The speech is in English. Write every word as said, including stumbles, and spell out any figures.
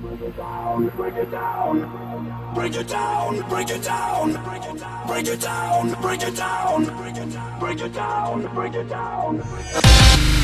Break it down, break it down, break it down, break it down, break it down, break it down, break it down, break it down, break it down.